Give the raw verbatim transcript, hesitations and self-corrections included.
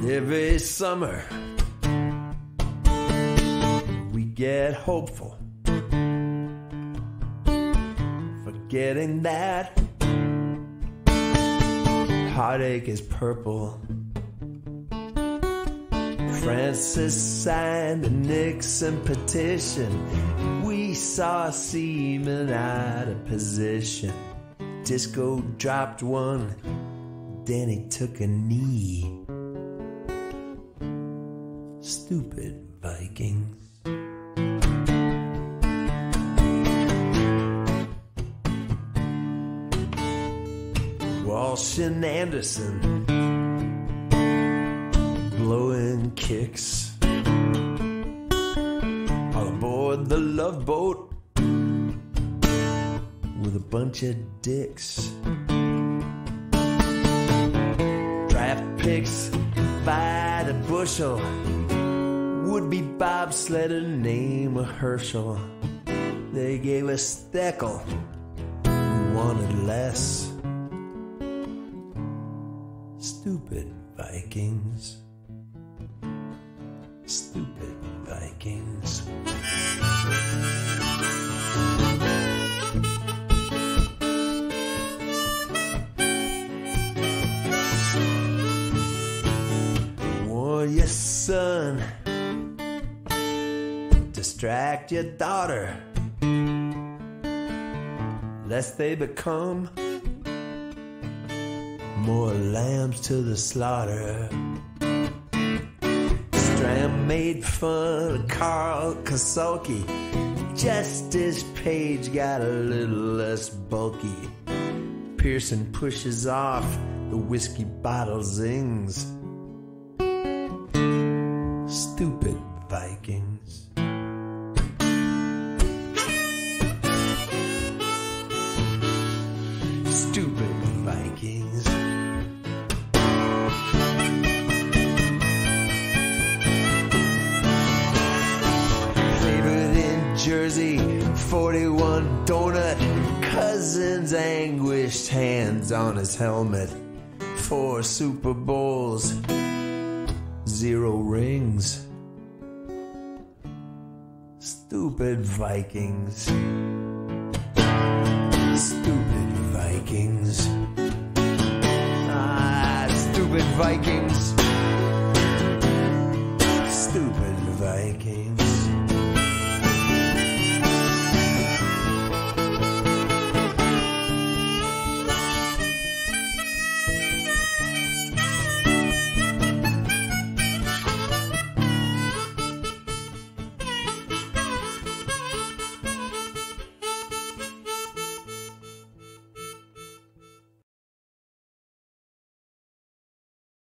Every summer we get hopeful, forgetting that heartache is purple. Francis signed a Nixon petition. We saw seamen out of position. Disco dropped one, then he took a knee. Stupid Vikings. Walsh and Anderson blowing kicks all aboard the Love Boat with a bunch of dicks. Draft picks by the bushel, would-be bobsledder name a Herschel. They gave us Steckel, who wanted less. Stupid Vikings. Stupid Vikings. Warn your son, distract your daughter, lest they become more lambs to the slaughter. Stram made fun of Carl Kasulki. Justice Page got a little less bulky. Pearson pushes off, the whiskey bottle zings. Stupid Vikings. Stupid Vikings. Favorite in Jersey, forty-one donut. Cousin's anguished hands on his helmet. Four Super Bowls, zero rings. Stupid Vikings. Stupid Vikings. Ah, stupid Vikings. Stupid Vikings.